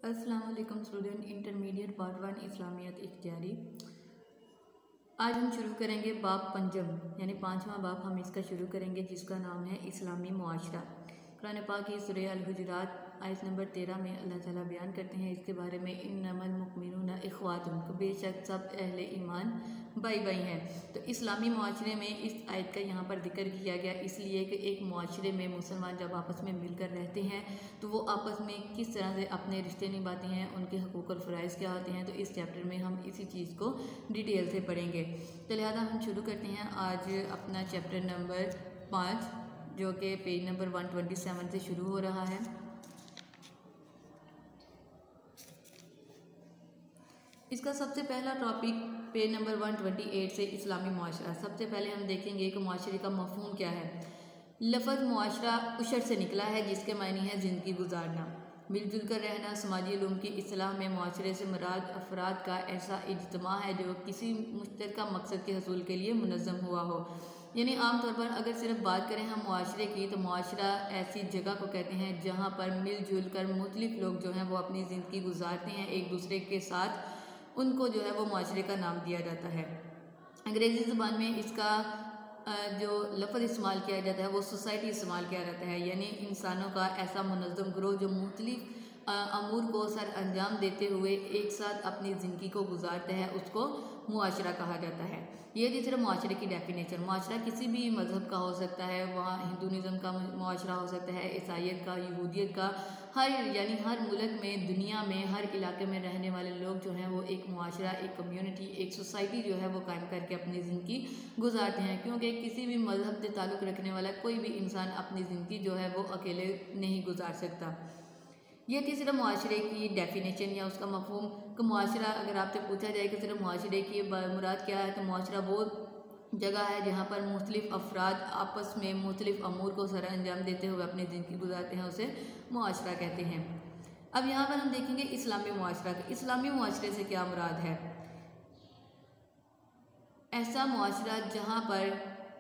अस्सलाम वालेकुम student, intermediate part 1 इस्लामियत इख्तियारी। आज हम शुरू करेंगे बाब पंजम यानी 5वां बाब हम इसका शुरू करेंगे, जिसका नाम है इस्लामी मुआशरा। कुरान पाक की सूरह अल हुजुरात आयत नंबर 13 में अल्लाह ताला बयान करते हैं इसके बारे में, इन्नमल मुमिनूना इख्वातुन, बेशक सब अहले ईमान भाई भाई हैं। तो इस्लामी मुआशरे में इस आयत का यहाँ पर जिक्र किया गया इसलिए कि एक मुआशरे में मुसलमान जब आपस में मिलकर रहते हैं तो वो आपस में किस तरह से अपने रिश्ते निभाते हैं, उनके हकूक़ और फ़राइज़ क्या होते हैं। तो इस चैप्टर में हम इसी चीज़ को डिटेल से पढ़ेंगे। तो लिहाजा हम शुरू करते हैं आज अपना चैप्टर नंबर 5, जो कि पेज नंबर 127 से शुरू हो रहा है। इसका सबसे पहला टॉपिक पेज नंबर 128 से इस्लामी मुआशरा। सबसे पहले हम देखेंगे कि मुआशरे का मफ़हूम क्या है। लफ्ज़ मुआशरा उशर से निकला है, जिसके मायने हैं ज़िंदगी गुजारना, मिलजुल कर रहना। समाजी इल्म की इस्लाह में मुआशरे से मुराद अफराद का ऐसा इज्तिमा है जो किसी मुश्तरका मकसद के हसूल के लिए मुनज़्ज़म हुआ हो। यानी आमतौर पर अगर सिर्फ बात करें हम मुआशरे की, तो मुआशरा ऐसी जगह को कहते हैं जहाँ पर मिलजुल कर मुख्तलिफ लोग जो हैं वो अपनी ज़िंदगी गुजारते हैं एक दूसरे के साथ, उनको जो है वो मुआशरे का नाम दिया जाता है। अंग्रेज़ी ज़बान में इसका जो लफ्ज़ इस्तेमाल किया जाता है वो सोसाइटी इस्तेमाल किया जाता है, यानी इंसानों का ऐसा मुनज़्ज़म ग्रोह जो मुख्तलिफ अमूर को सर अंजाम देते हुए एक साथ अपनी ज़िंदगी को गुजारते हैं, उसको मुआशरा कहा जाता है। ये थी सिर्फ मुआशरे की डेफिनेशन। मुआशरा किसी भी मज़हब का हो सकता है, वहाँ हिंदुइज़्म का मुआशरा हो सकता है, ईसाइयत का, यहूदियत का, यानी हर मुल्क में, दुनिया में, हर इलाके में रहने वाले लोग जो हैं वो एक मुआशरा, एक कम्युनिटी, एक सोसाइटी जो है वो कायम करके अपनी ज़िंदगी गुजारते हैं, क्योंकि किसी भी मज़हब से ताल्लुक़ रखने वाला कोई भी इंसान अपनी ज़िंदगी जो है वो अकेले नहीं गुजार सकता। ये थी सिर्फ मुआशरे की डेफिनेशन या उसका मफ़हूम कि मुआशरा, अगर आपसे पूछा जाए कि सिर्फ मुआशरे की मुराद क्या है, तो मुआशरा वो जगह है जहाँ पर मुख्तलिफ अफराद आपस में मुख्तलिफ अमूर को सर अंजाम देते हुए अपनी ज़िंदगी गुजारते हैं, उसे मुआशरा कहते हैं। अब यहाँ पर हम देखेंगे इस्लामी मुआशरा। इस्लामी मुआशरे से क्या मुराद है? ऐसा मुआशरा जहाँ पर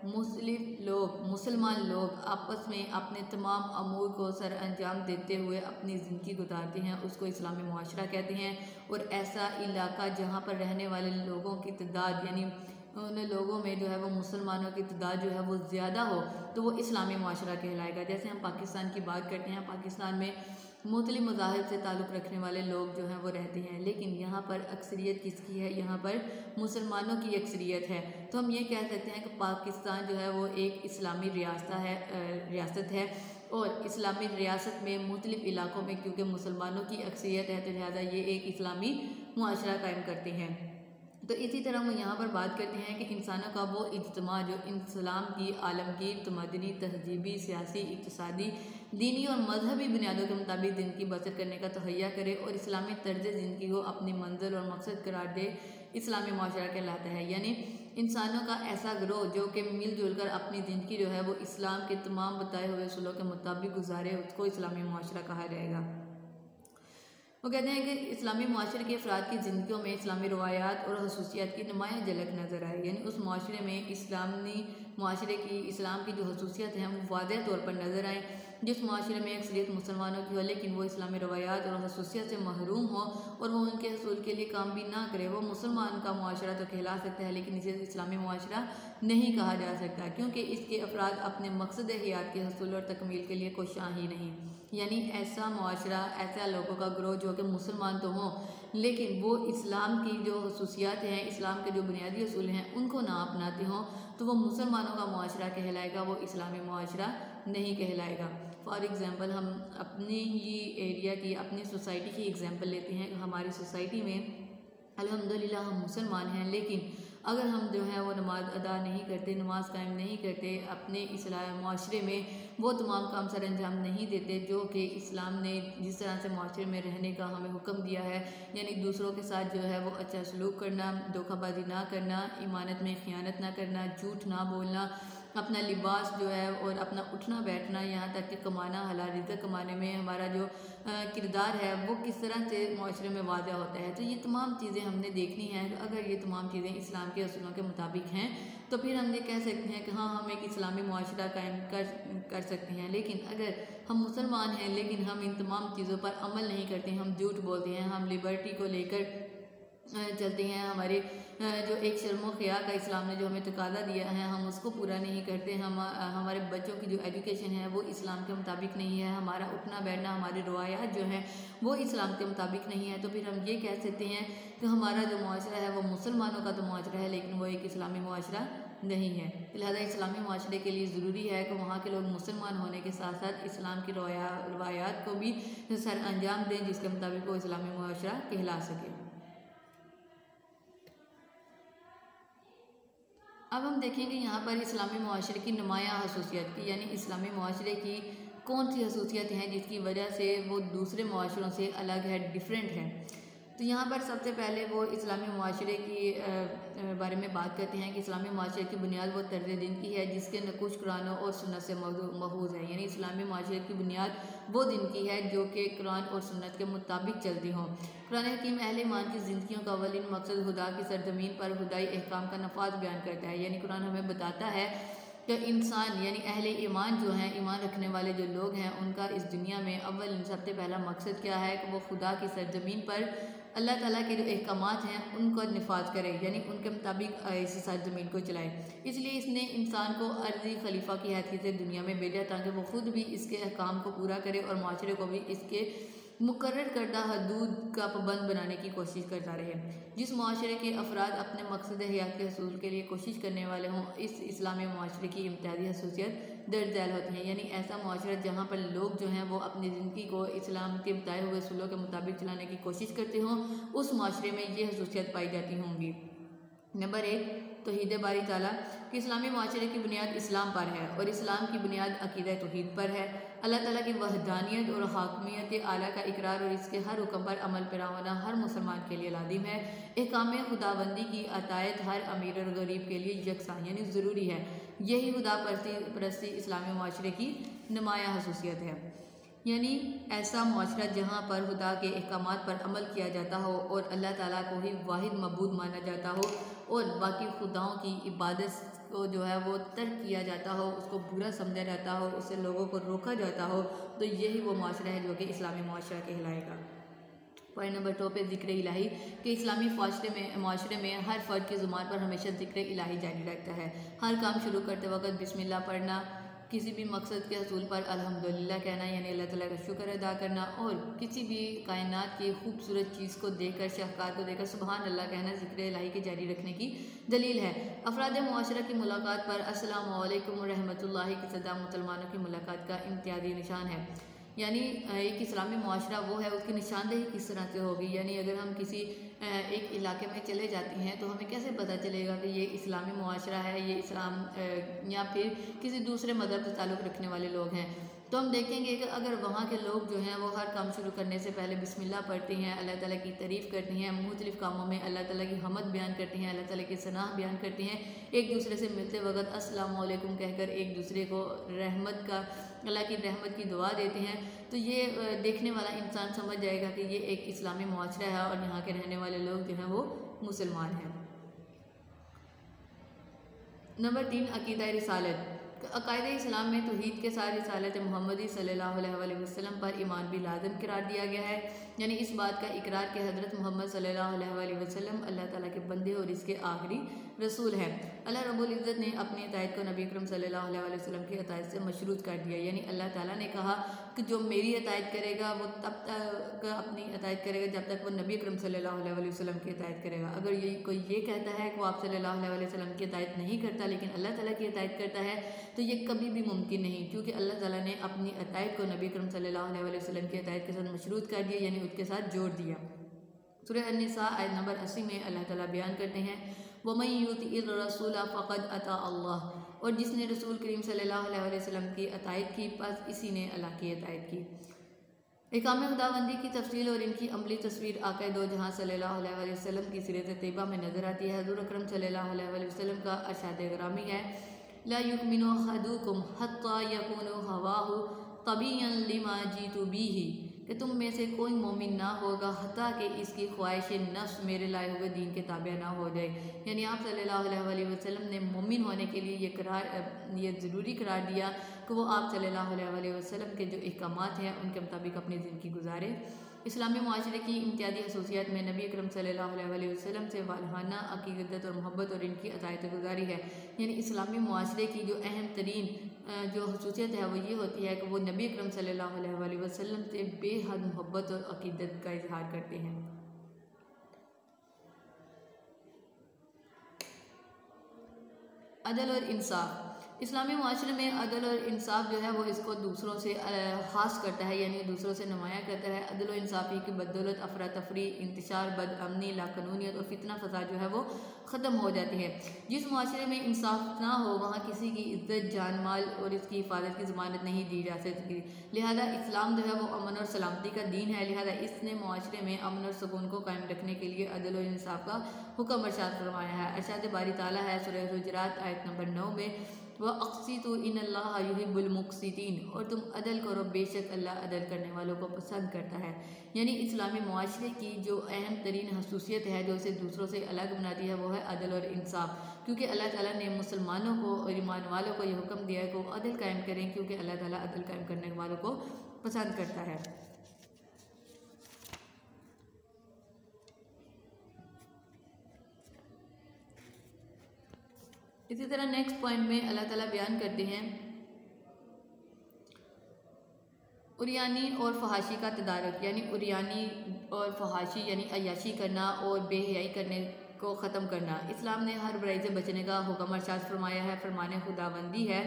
मुसलमान लोग आपस में अपने तमाम अमूर को सर अंजाम देते हुए अपनी ज़िंदगी गुजारते हैं, उसको इस्लामी मुआशरा कहते हैं। और ऐसा इलाका जहाँ पर रहने वाले लोगों की तादाद, यानी उन लोगों में जो है वो मुसलमानों की तादाद जो है वो ज़्यादा हो, तो वो इस्लामी मुआशरा कहलाएगा। जैसे हम पाकिस्तान की बात करते हैं, पाकिस्तान में मुख्तलिफ मज़ाहिब से ताल्लुक़ रखने वाले लोग जो हैं वो रहते हैं, लेकिन यहाँ पर अक्सरियत किसकी है? यहाँ पर मुसलमानों की अक्सरियत है। तो हम ये कह सकते हैं कि पाकिस्तान जो है वो एक इस्लामी रियासत है, और इस्लामी रियासत में मुख्तलिफ इलाकों में क्योंकि मुसलमानों की अक्सरियत है, तो लिहाजा ये एक इस्लामी मुआशरा कायम करते हैं। तो इसी तरह हम यहाँ पर बात करते हैं कि इंसानों का वो इज्तिमा जो इस्लाम की आलमगीर, तमदनी, तहजीबी, सियासी, इक़्तिसादी, दीनी और मजहबी बुनियादों के मुताबिक ज़िंदगी बसर करने का तहैया करे और इस्लामी तर्ज ज़िंदगी को अपनी मंजिल और मकसद करार दे, इस्लामी मुआशरा कहलाता है। यानी इंसानों का ऐसा ग्रोह जो कि मिलजुल कर अपनी ज़िंदगी जो है वो इस्लाम के तमाम बताए हुए उसूलों के मुताबिक गुजारे, उसको इस्लामी मुआशरा कहा जाएगा। वो कहते हैं कि इस्लामी मुआशरे के अफराद की ज़िंदगियों में इस्लामी रवायात और खसूसियात की नुमायाँ झलक नज़र आए, यानी उस मुआशरे में इस्लामी मुआशरे की इस्लाम की जो खसूसियात हैं वो वाज़ेह तौर पर नज़र आएँ। जिस मुआशरे में अक्सरियत मुसलमानों की हो लेकिन वो इस्लामी रवायात और खसूसियात से महरूम हो और वो उनके हसूल के लिए काम भी ना करे, वो मुसलमान का मुआशरा तो कहला सकता है, लेकिन इसे इस्लामी मुआशरा नहीं कहा जा सकता, क्योंकि इसके अफराद अपने मकसद हयात के हसूल और तकमील के लिए कोशां ही नहीं। यानी ऐसा मुआशरा, ऐसा लोगों का ग्रोह जो कि मुसलमान तो हों लेकिन वो इस्लाम की जो खसूसियात हैं, इस्लाम के जो बुनियादी असूल हैं, उनको ना अपनाते हों, तो वो मुसलमानों का मुआशरा कहलाएगा, वो इस्लामी मुआशरा नहीं कहलाएगा। फॉर एग्ज़ाम्पल हम अपने ही एरिया की, अपनी सोसाइटी की एग्ज़ाम्पल लेते हैं। हमारी सोसाइटी में अल्हम्दुलिल्लाह हम मुसलमान हैं, लेकिन अगर हम जो है वो नमाज अदा नहीं करते, नमाज कायम नहीं करते, अपने इस्लाम मुआशरे में वो तमाम काम सर अंजाम नहीं देते जो कि इस्लाम ने जिस तरह से मुआशरे में रहने का हमें हुक्म दिया है, यानी दूसरों के साथ जो है वो अच्छा सलूक करना, धोखाबाजी ना करना, ईमानत में ख़यानत ना करना, झूठ ना बोलना, अपना लिबास जो है और अपना उठना बैठना, यहाँ तक कि कमाना, हलाल रिज़्क़ कमाने में हमारा जो किरदार है वो किस तरह से माशरे में वाज़ह होता है। तो ये तमाम चीज़ें हमने देखनी हैं। अगर ये तमाम चीज़ें इस्लाम के असूलों के मुताबिक हैं तो फिर हम ये कह सकते हैं कि हाँ, हम एक इस्लामी मुआशरा कायम कर सकते हैं। लेकिन अगर हम मुसलमान हैं लेकिन हम इन तमाम चीज़ों पर अमल नहीं करते, हम झूठ बोलते हैं, हम लिबर्टी को लेकर चलते हैं, हमारे जो एक शर्म ख़िया का इस्लाम ने जो हमें तकाज़ा दिया है हम उसको पूरा नहीं करते, हमारे बच्चों की जो एजुकेशन है वो इस्लाम के मुताबिक नहीं है, हमारा उठना बैठना, हमारी रवायात जो हैं वो इस्लाम के मुताबिक नहीं है, तो फिर हम ये कह सकते हैं कि हमारा जो मुआशरा है वो मुसलमानों का तो मुआशरा है लेकिन वो एक इस्लामी मुआशरा नहीं है। लिहाजा इस्लामी मुआशरे के लिए ज़रूरी है कि वहाँ के लोग मुसलमान होने के साथ साथ इस्लाम की रवायात को भी सर अंजाम दें जिसके मुताबिक वो इस्लामी मुआशरा कहला सके। अब हम देखेंगे यहाँ पर इस्लामी मुआशरे की नुमायाँ खसूसियत की, यानी इस्लामी मुआशरे की कौन सी खसूसियत हैं जिसकी वजह से वो दूसरे मुआशरों से अलग है, डिफरेंट है। तो यहाँ पर सबसे पहले वो इस्लामी मुआशरे की बारे में बात करते हैं कि इस्लामी मुआशरे की बुनियाद वो तर्ज दिन की है जिसके नकुश कुरान और सुन्नत से महफूज है। यानी इस्लामी मुआशरे की बुनियाद वो दिन की है जो कि कुरान और सुन्नत के मुताबिक चलती हों। कुरान हकीम अहले ईमान की ज़िंदगियों का अवलिन मकसद खुदा की सरजमीन पर खुदाई अहकाम का नफाज बयान करता है। यानी कुरान हमें बताता है कि इंसान यानी अहले ईमान जो हैं, ईमान रखने वाले जो लोग हैं, उनका इस दुनिया में अव्वल सबसे पहला मकसद क्या है कि वो खुदा की सरजमीन पर अल्लाह ताला के जो अहकामात हैं उनको नफाज करे, यानी उनके मुताबिक इस सरजमीन को चलाए। इसलिए इसने इंसान को अर्जी खलीफा की हैसियत से दुनिया में भेजा ताकि वो खुद भी इसके अहकाम को पूरा करे और माशरे को भी इसके मुकर्रर करदा हदूद का पाबंद बनाने की कोशिश करता रहे। जिस माशरे के अफराद अपने मकसद हयात के हसूल के लिए कोशिश करने वाले हों, इस इस्लामी माशरे की इम्तियाजी खसूसियत दर्ज झैल होती हैं। यानी ऐसा माशरा जहाँ पर लोग जो हैं वो अपनी ज़िंदगी को इस्लाम के बताए हुए असूलों के मुताबिक चलाने की कोशिश करते हों, उस माशरे में ये खसूसियत पाई जाती होंगी। नंबर 1, तौहीद बारी ताला कि इस्लामी माशरे की बुनियाद इस्लाम पर है और इस्लाम की बुनियाद अकीदा तौहीद पर है। अल्लाह ताला की वहदानियत और हाकमियत आला का इकरार और इसके हर हुक्म पर अमल पैरा होना हर मुसलमान के लिए लाजिम है। अहकाम खुदाबंदी की अतायत हर अमीर और गरीब के लिए यकसा यानी ज़रूरी है। यही खुदा परस्ती इस्लामी माशरे की नुमायाँ खसूसियत है। यानी ऐसा माशरा जहाँ पर खुदा के अहकामात पर अमल किया जाता हो और अल्लाह ताला को ही वाहिद मबूद माना जाता हो और बाकी खुदाओं की इबादत को जो है वो तर्क किया जाता हो, उसको बुरा समझा जाता हो, उससे लोगों को रोका जाता हो, तो यही वो माशरा है जो कि इस्लामी माशरा कहलाएगा। पॉइंट नंबर 2 पे ज़िक्र इलाही कि इस्लामी माशरे में हर फ़र्द की ज़ुबान पर हमेशा ज़िक्र इलाही जारी रहता है। हर काम शुरू करते वक्त बिस्मिल्लाह पढ़ना, किसी भी मकसद के हसूल पर अल्हम्दुलिल्लाह कहना यानी अल्लाह ताला का शुक्र अदा करना और किसी भी कायनात की खूबसूरत चीज़ को देखकर, शाहकार को देखकर सुबहान अल्लाह कहना ज़िक्र इलाही के जारी रखने की दलील है। अफराद मुआशरा की मुलाकात पर अस्सलामु अलैकुम रहमतुल्लाहि की सदा मुसलमानों की मुलाकात का इम्तियाजी निशान है। यानी एक इस्लामी मुआशरा वो है, उसकी निशानदेही किस तरह से होगी। यानी अगर हम किसी एक इलाके में चले जाते हैं तो हमें कैसे पता चलेगा कि ये इस्लामी मुआशरा है, ये इस्लाम या फिर किसी दूसरे मज़हब से ताल्लुक़ रखने वाले लोग हैं। तो हम देखेंगे कि अगर वहाँ के लोग जो हैं वो हर काम शुरू करने से पहले बिस्मिल्लाह पढ़ते हैं, अल्लाह ताला की तारीफ़ करते हैं, मुख्तलिफ़ कामों में अल्लाह ताला की हमद बयान करते हैं, अल्लाह ताला की सनाह बयान करते हैं, एक दूसरे से मिलते वक्त अस्सलामु अलैकुम कहकर एक दूसरे को अल्लाह की रहमत की दुआ देते हैं, तो ये देखने वाला इंसान समझ जाएगा कि ये एक इस्लामी मुआशरा है और यहाँ के रहने वाले लोग जो हैं वो मुसलमान हैं। नंबर 3, अकीदा रिसालत। अकायद इस्लाम में तौहीद के साथ रिसालत मोहम्मदी सल्लल्लाहु अलैहि वसल्लम पर ईमान भी लाज़िम करार दिया गया है। यानी इस बात का इकरार कि हज़रत मोहम्मद सल्लल्लाहु अलैहि वसल्लम अल्लाह ताला के बंदे और इसके आखिरी रसूल हैं। अल्लाह रब्बुल इज़्ज़त ने अपनी अतायत को नबी अकरम सल्लल्लाहु अलैहि वसल्लम की अतायत से मशरूत कर दिया। यानी अल्लाह ताला ने कहा कि जो मेरी अतायत करेगा वो तब तक अपनी अतायत करेगा जब तक वो नबी अकरम सल्लल्लाहु अलैहि वसल्लम की अतायत करेगा। अगर कोई ये कहता है कि वो आप सल्लल्लाहु अलैहि वसल्लम की अतायत नहीं करता लेकिन अल्लाह ताला की अतायत करता है, तो ये कभी भी मुमकिन नहीं, क्योंकि अल्लाह ताला ने अपनी अतायत को नबी अकरम सल्लल्लाहु अलैहि वसल्लम की अतायत के साथ मशरूत कर दिया, यानी उसके साथ जोड़ दिया। सूरह अन-निसा आयत नंबर 80 में अल्लाह ताला बयान करते हैं वमन युतिइर रसूला फ़क़द अता अल्लाह, और जिसने रसूल करीम सल्लल्लाहु अलैहि वसल्लम की अतायत की बस इसी ने अल्लाह की अतायत की। अहकाम खुदाबंदी की तफसील और इनकी अमली तस्वीर आक़ा दो जहाँ सल्लल्लाहु अलैहि वसल्लम की सीरत तैयबा में नज़र आती है। हुज़ूर अकरम सल्लल्लाहु अलैहि वसल्लम का अरशाद ग्रामी है ला युमिनु अहदुकुम हत्ता यकूनु हवाहु तबियन लिमा जीतु बिही, कि तुम में से कोई मोमिन ना होगा हत्ता कि इसकी ख्वाहिश नफ्स मेरे लाए हुए दीन के ताबे ना हो जाए। यानी आप सल्लल्लाहु अलैहि वसल्लम ने मोमिन होने के लिए ये ज़रूरी करार दिया कि वो आप सल्लल्लाहु अलैहि वसल्लम के जो अहकामात हैं उनके मुताबिक अपनी ज़िंदगी गुजारे। इस्लामी माशरे की इम्तियाजी खसूसियात में नबी अकरम सल्लल्लाहु अलैहि वसल्लम से वालहाना अकीदत और मोहब्बत और इनकी अतायत गुजारी है। यानी इस्लामी माशरे की जो अहम तरीन जो खसूसियत है वो ये होती है कि वो नबी अकरम सल्लल्लाहु अलैहि वसल्लम से बेहद मोहब्बत और अकीदत का इजहार करते हैं। अदल और इंसाफ, इस्लामी माशरे में अदल और इंसाफ जो है वो इसको दूसरों से ख़ास करता है, यानी दूसरों से नुमाया करता है। अदल और इंसाफ़ी की बदौलत अफरा तफरी, इंतशार, बदअमनी, लाकानूनियत और फितना फसाद जो है वो ख़त्म हो जाती है। जिस माशरे में इंसाफ ना हो वहाँ किसी की इज्जत, जान माल और इसकी हिफाजत की ज़मानत नहीं दी जा सकती। लिहाजा इस्लाम जो है वो अमन और सलामती का दीन है। लिहाजा इसने माशरे में अमन और सुकून को कायम रखने के लिए अदल और इंसाफ का हुक्म इरशाद फरमाया है। इरशाद बारी ताला है सूरह हुजरात आयत नंबर 9 में, वह अक़्सितु इन्नल्लाह युहिब्बुल मुक़्सितीन, और तुम अदल करो बेशक अल्लाह अदल करने वालों को पसंद करता है। यानी इस्लामी मुआशरे की जो अहम तरीन खसूसियत है जो इसे दूसरों से अलग बनाती है वो है अदल और इंसाफ, क्योंकि अल्लाह ताला ने मुसलमानों को और ईमान वालों को यह हुक्म दिया है कि वो अदल कायम करें, क्योंकि अल्लाह ताला अदल कायम करने वालों को पसंद करता है। इसी तरह नेक्स्ट पॉइंट में अल्लाह ताला बयान करते हैं उरियानी और फहाशी का तदारुक, यानी उरियानी और फहाशी यानी अय्याशी करना और बेहयाई करने को ख़त्म करना। इस्लाम ने हर बुराई से बचने का हुक्म इरशाद फरमाया है। फरमाने खुदाबंदी है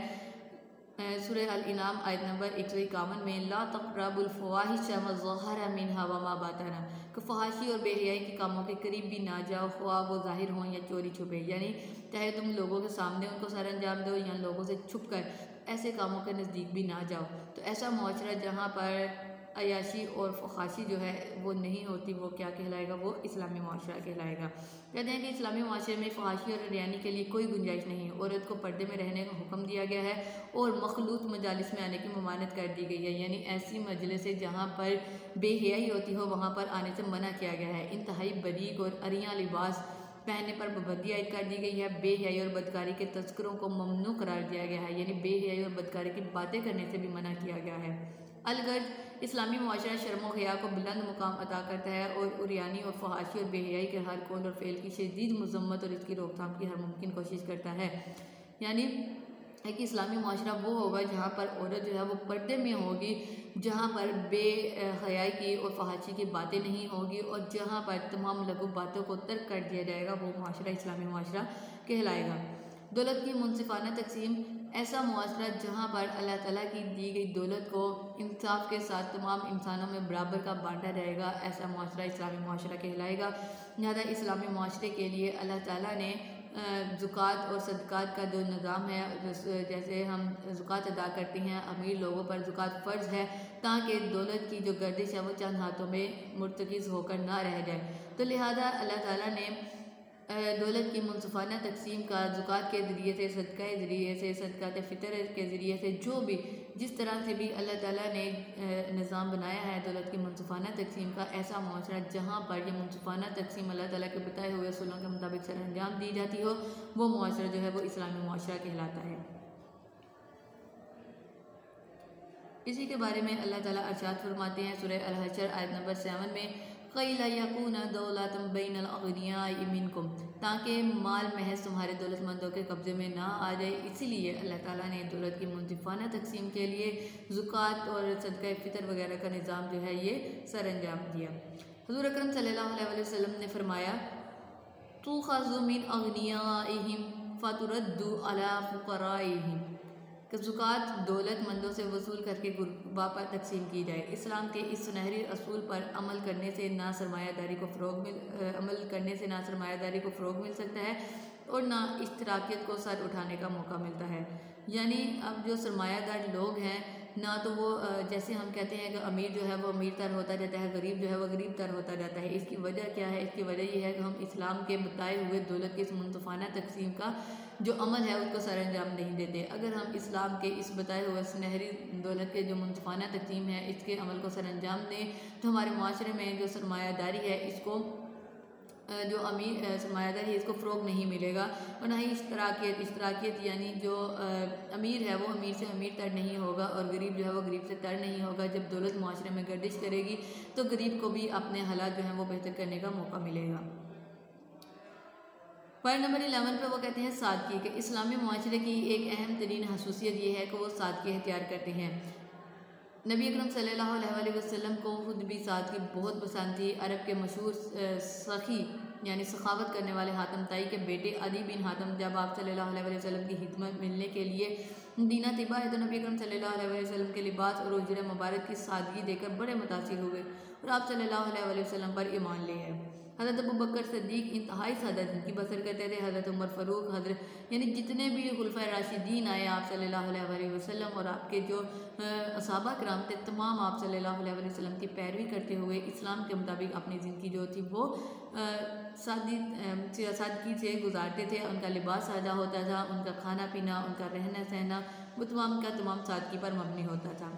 सूरह अल इनाम आयत नंबर 151 में, ला तक़रबुल फ़वाहिश मा ज़हरा मिन्हा व मा बतन, कि फहाशी और बेहयाई के कामों के करीब भी ना जाओ, ख्वाह वो ज़ाहिर हों या चोरी छुपे। यानी चाहे तुम लोगों के सामने उनको सर अंजाम दो या लोगों से छुप कर ऐसे कामों के नज़दीक भी ना जाओ। तो ऐसा मुआशरा जहाँ पर अयाशी और फहाशी जो है वो नहीं होती, वो क्या कहलाएगा? वो इस्लामी मुआशरा कहलाएगा। कहते हैं कि इस्लामी मुआशरे में फहाशी और रियानी के लिए कोई गुंजाइश नहीं है। औरत को पर्दे में रहने का हुक्म दिया गया है और मखलूत मजालिस में आने की ममानत कर दी गई है, यानी ऐसी मजलिस से जहाँ पर बेहयाई होती हो वहाँ पर आने से मना किया गया है। इंतहाई बरीक और अरियां लिबास पहनने पर पाबंदी आयद कर दी गई है। बेहयाई और बदकारी के तस्करों को ममनू करार दिया गया है, यानी बेहयाई और बदकारी की बातें करने से भी मना किया गया है। अलगर्ज इस्लामी मुआशरा शर्म व हया को बुलंद मुकाम अता करता है और उरियानी और फहाशी और बेहयाई के हर कौल और फेल की शदीद मजम्मत और इसकी रोकथाम की हर मुमकिन कोशिश करता है। यानी है कि इस्लामी मुआशरा वो होगा जहाँ पर औरत जो है वो पर्दे में होगी, जहाँ पर बेहयाई की और फहाशी की बातें नहीं होगी और जहाँ पर तमाम लघु बातों को तर्क कर दिया जाएगा, वो मुआशरा इस्लामी मुआशरा कहलाएगा। दौलत की मुनसिफाना तकसीम, ऐसा मुआशरा जहाँ पर अल्लाह ताला की दी गई दौलत को इंसाफ के साथ तमाम इंसानों में बराबर का बांटा जाएगा, ऐसा मुआशरा इस्लामी मुआशरा कहलाएगा। लिहाजा इस्लामी मुआशरे के लिए अल्लाह ताला ने ज़ुकात और सदक़ात का जो निज़ाम है, जैसे हम ज़ुकात अदा करते हैं, अमीर लोगों पर ज़ुकात फ़र्ज़ है ताकि दौलत की जो गर्दिश है वो चंद हाथों में मुर्तकिज़ होकर ना रह जाए। तो लिहाजा अल्लाह ताला ने दौलत की मुनसिफाना तकसीम का ज़ुकात के ज़रिए से, सदक़ा के ज़रिए से, सदक़ात फ़ितर के ज़रिए से, जो भी जिस तरह से भी अल्लाह ताला ने निज़ाम बनाया है दौलत की मुनसिफाना तकसीम का, ऐसा मुआशरा जहाँ पर यह मुनसिफाना तकसीम अल्लाह ताला के बताए हुए असूलों के मुताबिक सर अंजाम दी जाती हो, वो मुआशरा जो है वो इस्लामी मुआशरा कहलाता है। इसी के बारे में अल्लाह ताला इरशाद फरमाते हैं सूरह अल हशर आयत नंबर 7 में, क़ैला यकूना दौलतुम बैनल अग़नियाइ मिनकुम, ताकि माल महज तुम्हारे दौलतमंदों के कब्ज़े में ना आ जाए। इसीलिए अल्लाह ताला ने दौलत की मुनसिफाना तकसीम के लिए ज़ुकात और सदक़ा फ़ितर वगैरह का निज़ाम जो है ये सर अंजाम दिया। हुज़ूर अकरम सल्लल्लाहु अलैहि वसल्लम ने फरमाया, तुख़ज़ु मिन अग़नियाइहिम फ़तुरद्दु अला फ़ुक़राइहिम, कि ज़ुकात दौलतमंदों से वसूल करके गुरबा पर तकसीम की जाए। इस्लाम के इस सुनहरी असूल पर अमल करने से ना सरमायादारी को फ़रोग़ मिल सकता है और ना इश्तराकियत को सर उठाने का मौका मिलता है। यानी अब जो सरमायादार लोग हैं ना तो वो जैसे हम कहते हैं कि अमीर जो है वो अमीर तर होता जाता है, गरीब जो है वो गरीब तर होता जाता है। इसकी वजह क्या है? इसकी वजह ये है कि हम इस्लाम के बताए हुए दौलत की इस मुनसफ़ाना तकसीम का जो अमल है उसको सर अंजाम नहीं देते। अगर हम इस्लाम के इस बताए हुए सुनहरी दौलत के जो मुनसफ़ाना तकसीम है इसके अमल को सर अंजाम दें तो हमारे माशरे में जो सरमायादारी है इसको जो अमीर सरमायादारी है इसको फ़रोग़ नहीं मिलेगा और ना ही इश्तराकियत यानी जो अमीर है वो अमीर से अमीर तर नहीं होगा और गरीब जो है वो गरीब से तर नहीं होगा। जब दौलत माशरे में गर्दिश करेगी तो गरीब को भी अपने हालात जो हैं वो बेहतर करने का मौका मिलेगा। पॉइंट नंबर 11 पे वो कहते हैं सादगी के इस्लामी माशरे की एक अहम तरीन खसूसियत ये है कि वो सादगी इख्तियार करते हैं। नबी अकरम सल्लल्लाहु अलैहि वसल्लम को खुद भी सादगी बहुत पसंद थी। अरब के मशहूर सखी यानी सखावत करने वाले हातम ताई के बेटे अदी बिन हातम जब आप सल्लल्लाहु अलैहि वसल्लम की खिदमत मिलने के लिए मदीना तिबा है तो नबी अकरम सल्लल्लाहु अलैहि वसल्लम के लिबास और उजरे मुबारक की सादगी देखकर बड़े मुतासिर हुए और आप सल्लल्लाहु अलैहि वसल्लम पर ईमान ले आए। हज़रत अबू बकर सिद्दीक़ इंतहाई सादा ज़िंदगी बसर करते थे। हज़रत उमर फ़ारूक हज़रत यानी जितने भी खुलफ़ाए राशिदीन आए आप सल्लल्लाहु अलैहि वसल्लम और आपके जो असहाबा किराम थे तमाम आप सल्लल्लाहु अलैहि वसल्लम की पैरवी करते हुए इस्लाम के मुताबिक अपनी ज़िंदगी जो थी वो सादगी से गुजारते थे। उनका लिबास सादा होता था, उनका खाना पीना, उनका रहना सहना वो तमाम का तमाम सादगी पर मबनी होता था।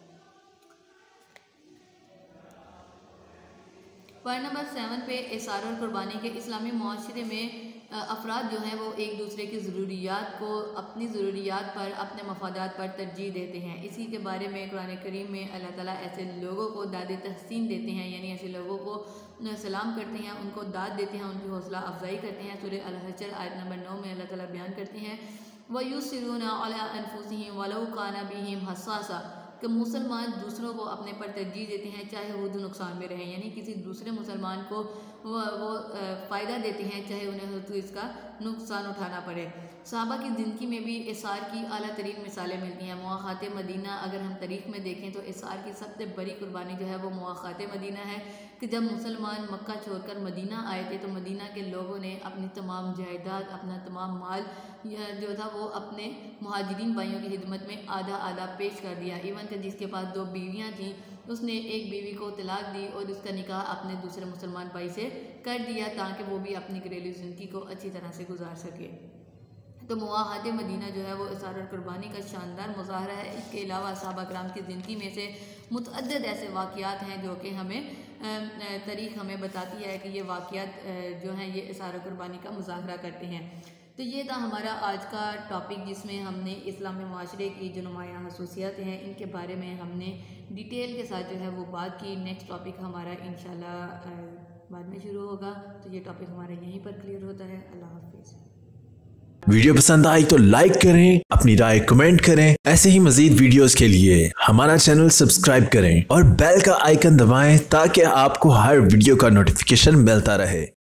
पॉइंट नंबर 7 पे इसार और कुर्बानी के इस्लामी माशरे में अफराद जो हैं वो एक दूसरे की ज़रूरियात को अपनी ज़रूरियात पर अपने मफादात पर तरजीह देते हैं। इसी के बारे में कुरान करीम में अल्लाह ताला ऐसे लोगों को दाद तहसीन देते हैं यानी ऐसे लोगों को सलाम करते हैं, उनको दाद देते हैं, उनकी हौसला अफजाई करते हैं। सूरह अल-हशर आयत नंबर 9 में अल्लाह ताला बयान करते हैं वयुसिरूना अला अनफुसिहिम वलौ काना बिहिम हस्सासा कि मुसलमान दूसरों को अपने पर तरजीह देते हैं चाहे वो नुकसान में रहें, यानी किसी दूसरे मुसलमान को वो फ़ायदा देते हैं चाहे उन्हें तो इसका नुकसान उठाना पड़े। सहाबा की ज़िंदगी में भी इसार की आला तरीन मिसालें मिलती हैं। मुआख़ात मदीना अगर हम तारीख़ में देखें तो इसार की सबसे बड़ी कुर्बानी जो है वो मुआख़ात मदीना है कि जब मुसलमान मक्का छोड़कर मदीना आए थे तो मदीना के लोगों ने अपनी तमाम जायदाद अपना तमाम माल जो था वो अपने मुहाजिरीन भाइयों की खिदमत में आधा आधा पेश कर दिया। इवन कि जिसके पास 2 बीवियाँ थीं उसने एक बीवी को तलाक दी और उसका निकाह अपने दूसरे मुसलमान भाई से कर दिया ताकि वो भी अपनी घरेलू ज़िंदगी को अच्छी तरह से गुजार सके। तो मुआहद मदीना जो है वो इसार और कुर्बानी का शानदार मुज़ाहरा है। इसके अलावा सहाबा किराम की ज़िंदगी में से मुतअद्दिद ऐसे वाक़यात हैं जो कि हमें तारीख़ हमें बताती है कि ये वाक़यात जो हैं ये इसार और कुर्बानी का मुज़ाहरा करते हैं। तो ये था हमारा आज का टॉपिक जिसमें हमने इस्लामी माशरे की जो नुमायाँ खसूसियात हैं इनके बारे में हमने डिटेल के साथ जो है वो बात की। नेक्स्ट टॉपिक हमारा इंशाल्लाह बाद में शुरू होगा। तो ये टॉपिक हमारा यहीं पर क्लियर होता है। अल्लाह हाफिज़। वीडियो पसंद आई तो लाइक करें, अपनी राय कमेंट करें। ऐसे ही मजीद वीडियोस के लिए हमारा चैनल सब्सक्राइब करें और बेल का आइकन दबाएं ताकि आपको हर वीडियो का नोटिफिकेशन मिलता रहे।